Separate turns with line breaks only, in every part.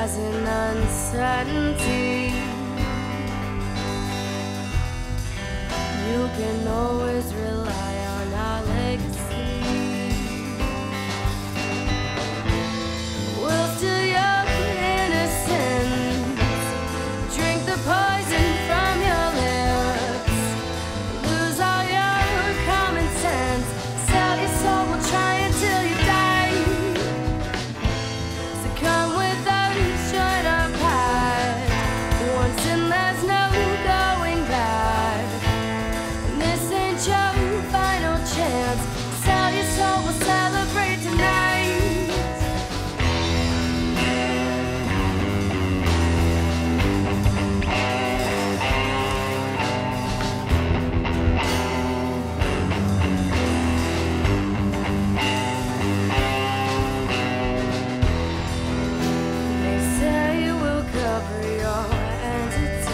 lies in uncertainty. You can always rely on our legacy. We'll steal your innocence, drink the poison from your lips, lose all your common sense, sell your soul, we'll try until you die. So come with us, join our path, once and there's no going back. And this ain't your final chance, sell your soul, we'll celebrate tonight.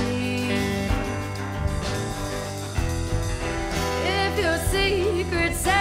Secrets